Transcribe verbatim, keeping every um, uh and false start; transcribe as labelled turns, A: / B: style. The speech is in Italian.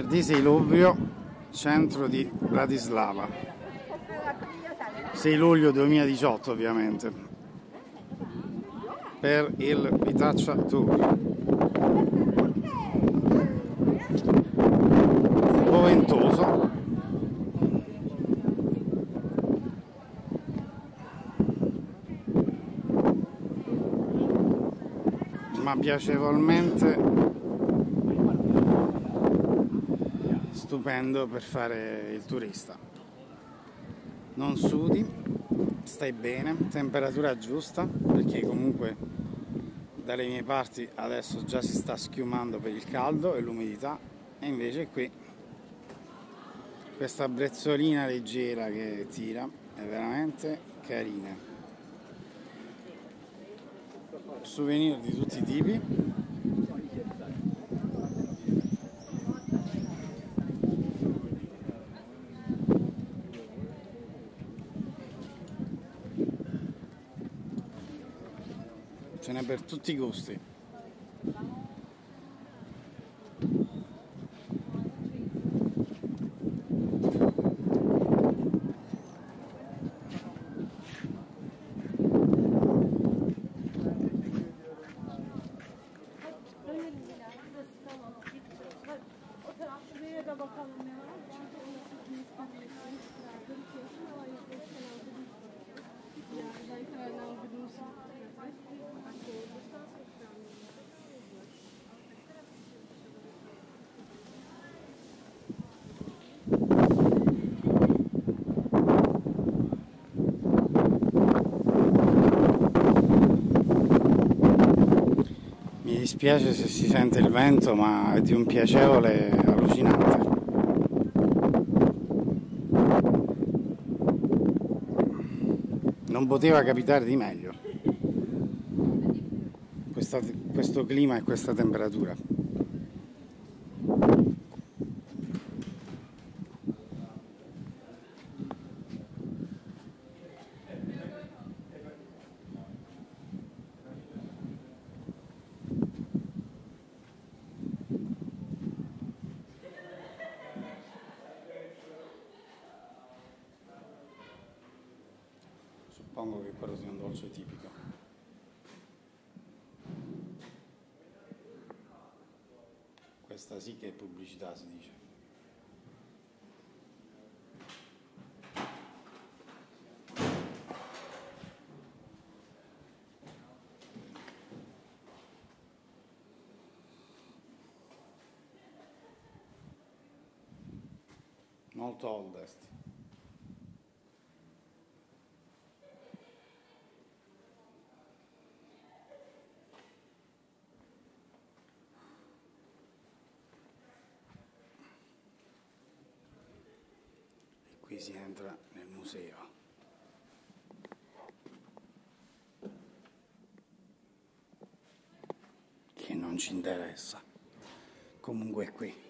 A: Venerdì sei luglio, centro di Bratislava. sei luglio duemiladiciotto ovviamente, per il Vitaccia Tour. Un po' ventoso, ma piacevolmente stupendo per fare il turista. Non sudi, stai bene, temperatura giusta, perché comunque dalle mie parti adesso già si sta schiumando per il caldo e l'umidità, e invece qui questa brezzolina leggera che tira è veramente carina. Souvenir di tutti i tipi. Ce n'è per tutti i gusti. Mi dispiace se si sente il vento, ma è di un piacevole allucinante. Non poteva capitare di meglio questa, questo clima e questa temperatura. Suppongo che quello sia un dolce tipico. Questa sì che è pubblicità, si dice. Molto oldest. Qui si entra nel museo, che non ci interessa, comunque è qui.